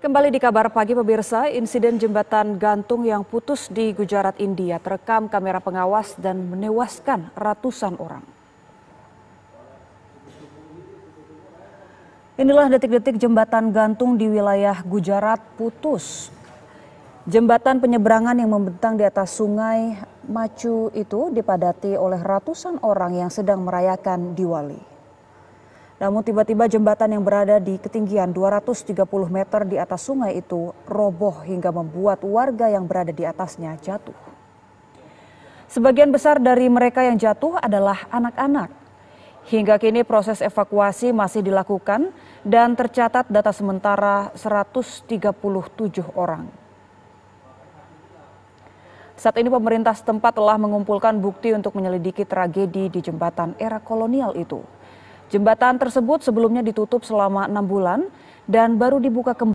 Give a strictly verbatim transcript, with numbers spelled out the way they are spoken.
Kembali di kabar pagi pemirsa, insiden jembatan gantung yang putus di Gujarat, India terekam kamera pengawas dan menewaskan ratusan orang. Inilah detik-detik jembatan gantung di wilayah Gujarat putus. Jembatan penyeberangan yang membentang di atas sungai Machu itu dipadati oleh ratusan orang yang sedang merayakan Diwali. Namun tiba-tiba jembatan yang berada di ketinggian dua ratus tiga puluh meter di atas sungai itu roboh hingga membuat warga yang berada di atasnya jatuh. Sebagian besar dari mereka yang jatuh adalah anak-anak. Hingga kini proses evakuasi masih dilakukan dan tercatat data sementara seratus tiga puluh tujuh orang. Saat ini pemerintah setempat telah mengumpulkan bukti untuk menyelidiki tragedi di jembatan era kolonial itu. Jembatan tersebut sebelumnya ditutup selama enam bulan dan baru dibuka kembali